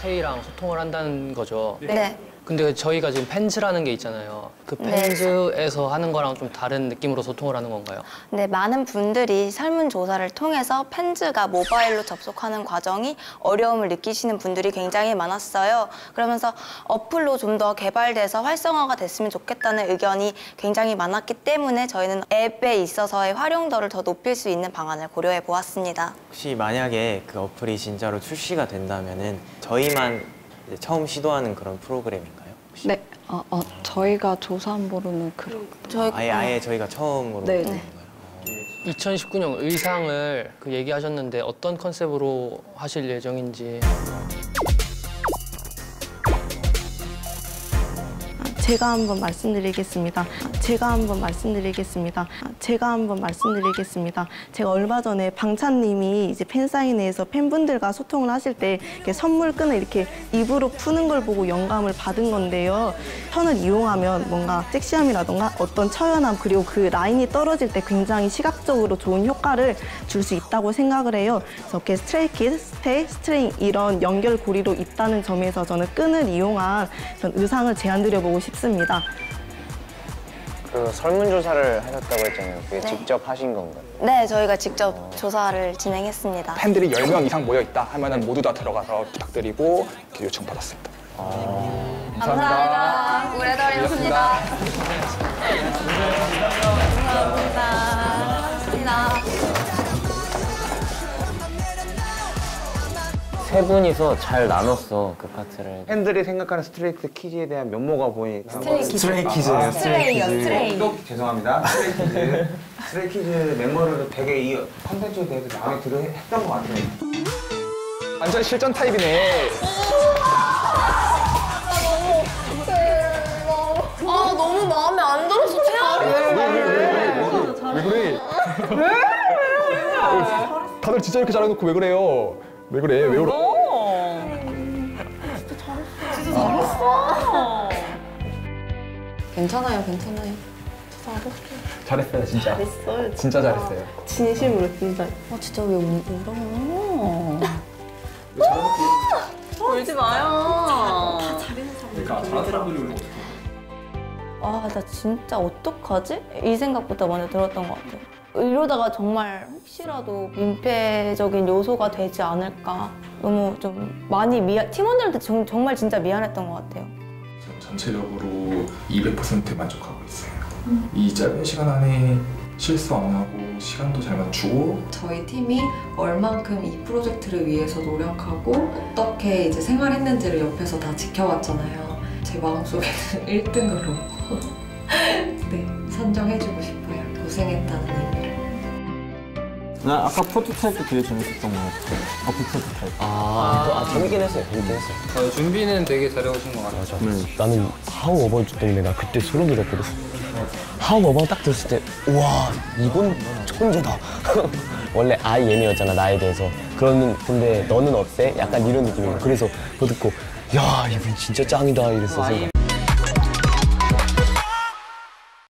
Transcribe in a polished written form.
K랑 소통을 한다는 거죠? 네. 근데 저희가 지금 펜즈라는 게 있잖아요. 그 펜즈에서 하는 거랑 좀 다른 느낌으로 소통을 하는 건가요? 네, 많은 분들이 설문조사를 통해서 펜즈가 모바일로 접속하는 과정이 어려움을 느끼시는 분들이 굉장히 많았어요. 그러면서 어플로 좀 더 개발돼서 활성화가 됐으면 좋겠다는 의견이 굉장히 많았기 때문에 저희는 앱에 있어서의 활용도를 더 높일 수 있는 방안을 고려해 보았습니다. 혹시 만약에 그 어플이 진짜로 출시가 된다면은 저희만 이제 처음 시도하는 그런 프로그램인가요? 혹시? 네, 저희가 조사한 바로는 그런. 아예 저희가 처음으로 네. 하는 네. 건가요? 2019년 의상을 얘기하셨는데 어떤 컨셉으로 하실 예정인지. 제가 한번 말씀드리겠습니다. 제가 얼마 전에 방찬님이 이제 팬사인회에서 팬분들과 소통을 하실 때 이렇게 선물끈을 이렇게 입으로 푸는 걸 보고 영감을 받은 건데요. 천을 이용하면 뭔가 섹시함이라던가 어떤 처연함 그리고 그 라인이 떨어질 때 굉장히 시각적으로 좋은 효과를 줄 수 있다고 생각을 해요. 그래서 이렇게 스트레이키드, 스테이, 스트링 이런 연결고리로 있다는 점에서 저는 끈을 이용한 의상을 제안드려보고 싶습니다. 그 설문조사를 하셨다고 했잖아요. 그게 직접 하신 건가요? 네, 저희가 직접 조사를 진행했습니다. 팬들이 10명 이상 모여있다 하면은 모두 다 들어가서 부탁드리고 이렇게 요청받았습니다. 감사합니다. 오래드리겠습니다. 세 분이서 잘 나눴어, 그 파트를. 팬들이 생각하는 스트레이트 키즈에 대한 면모가 보이니까 스트레이키즈예요, 스트레이키즈. 죄송합니다. 스트레이키즈. 스트레이키즈 멤버들도 되게 이 컨텐츠에 대해서 마음에 들어 했던 것 같아요. 완전 실전 타입이네. 너무 마음에 안 들어서 왜 그래? 다들 진짜 이렇게 잘해놓고 왜 그래요? 왜 그래? 왜 그래? 괜찮아요. 잘했어요, 진짜. 잘했어요. 진짜 잘했어요. 진심으로 진짜. 진짜 왜 울어요? 울지 마요. 나 진짜 어떡하지? 이 생각부터 먼저 들었던 것 같아요. 이러다가 정말 혹시라도 민폐적인 요소가 되지 않을까. 너무 좀 많이 팀원들한테 정말 진짜 미안했던 것 같아요. 전체적으로 200% 만족하고 있어요. 이 짧은 시간 안에 실수 안 하고 시간도 잘 맞추고 저희 팀이 얼만큼 이 프로젝트를 위해서 노력하고 어떻게 이제 생활했는지를 옆에서 다 지켜봤잖아요. 제 마음속에는 1등으로 네, 선정해주고 싶어요. 고생했다는 의미로. 나 아까 프로토타입도 되게 재밌었던 것 같아요. 어플 프로토타입. 재밌긴 했어요, 재밌긴 했어요. 준비는 되게 잘해오신 것 같아요. 나는 하우 어바웃 때문에 나 그때 소름 돋았거든. 하우 어바웃 딱 들었을 때 우와 이건 천재다. 원래 IM이었잖아 나에 대해서. 근데 너는 어때? 약간 이런 느낌이야. 그래서 그거 듣고 야 이분 진짜 짱이다 이랬었어.